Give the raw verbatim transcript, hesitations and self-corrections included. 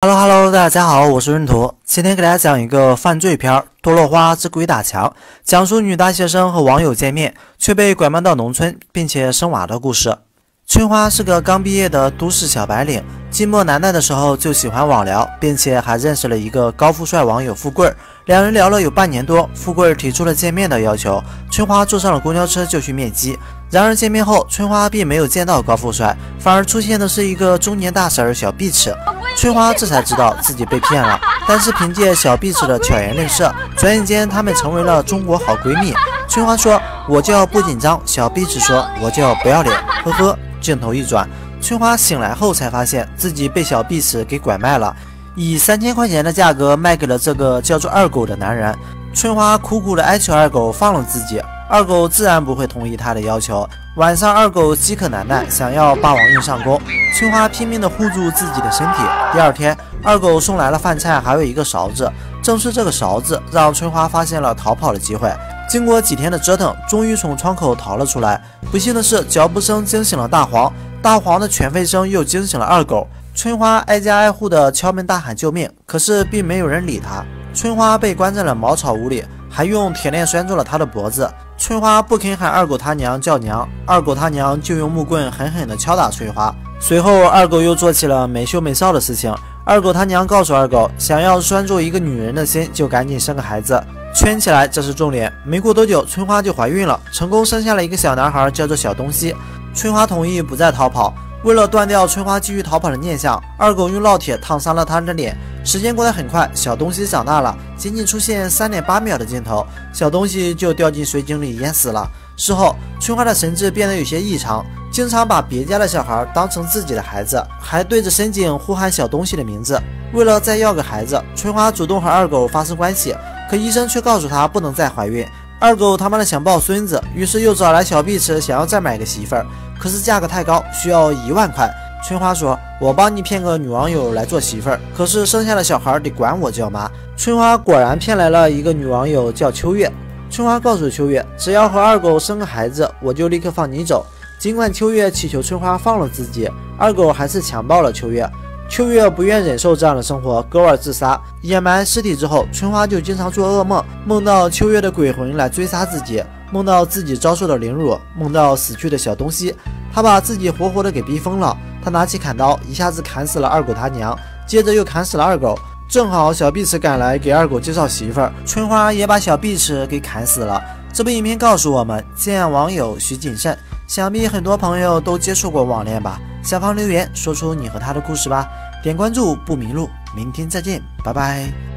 Hello Hello， 大家好，我是闰土。今天给大家讲一个犯罪片《多落花之鬼打墙》，讲述女大学生和网友见面，却被拐卖到农村，并且生娃的故事。春花是个刚毕业的都市小白领，寂寞难耐的时候就喜欢网聊，并且还认识了一个高富帅网友富贵儿。两人聊了有半年多，富贵儿提出了见面的要求，春花坐上了公交车就去面基。然而见面后，春花并没有见到高富帅，反而出现的是一个中年大婶小碧池。春花这才知道自己被骗了，但是凭借小碧池的巧言令色，转眼间她们成为了中国好闺蜜。春花说：“我叫不紧张。”小碧池说：“我叫不要脸。”呵呵。镜头一转，春花醒来后才发现自己被小碧池给拐卖了，以三千块钱的价格卖给了这个叫做二狗的男人。春花苦苦的哀求二狗放了自己，二狗自然不会同意她的要求。晚上，二狗饥渴难耐，想要霸王硬上弓，春花拼命的护住自己的身体。第二天，二狗送来了饭菜，还有一个勺子。正是这个勺子让春花发现了逃跑的机会。经过几天的折腾，终于从窗口逃了出来。不幸的是，脚步声惊醒了大黄，大黄的犬吠声又惊醒了二狗。春花挨家挨户的敲门大喊救命，可是并没有人理她。春花被关在了茅草屋里，还用铁链拴住了她的脖子。春花不肯喊二狗他娘叫娘，二狗他娘就用木棍狠狠地敲打春花。随后，二狗又做起了没羞没臊的事情。二狗他娘告诉二狗，想要拴住一个女人的心，就赶紧生个孩子。圈起来，这是重点。没过多久，春花就怀孕了，成功生下了一个小男孩，叫做小东西。春花同意不再逃跑，为了断掉春花继续逃跑的念想，二狗用烙铁烫伤了她的脸。时间过得很快，小东西长大了，仅仅出现 三点八秒的镜头，小东西就掉进水井里淹死了。事后，春花的神志变得有些异常，经常把别家的小孩当成自己的孩子，还对着深井呼喊小东西的名字。为了再要个孩子，春花主动和二狗发生关系，可医生却告诉她不能再怀孕。二狗他妈的想抱孙子，于是又找来小碧池，想要再买个媳妇儿，可是价格太高，需要一万块。春花说：“我帮你骗个女网友来做媳妇儿，可是生下的小孩得管我叫妈。”春花果然骗来了一个女网友叫秋月。春花告诉秋月，只要和二狗生个孩子，我就立刻放你走。尽管秋月祈求春花放了自己，二狗还是强暴了秋月。秋月不愿忍受这样的生活，割腕自杀。掩埋尸体之后，春花就经常做噩梦，梦到秋月的鬼魂来追杀自己，梦到自己遭受的凌辱，梦到死去的小东西。她把自己活活的给逼疯了。她拿起砍刀，一下子砍死了二狗他娘，接着又砍死了二狗。正好小碧池赶来给二狗介绍媳妇儿，春花也把小碧池给砍死了。这部影片告诉我们，见网友需谨慎。想必很多朋友都接触过网恋吧？下方留言说出你和他的故事吧。点关注不迷路，明天再见，拜拜。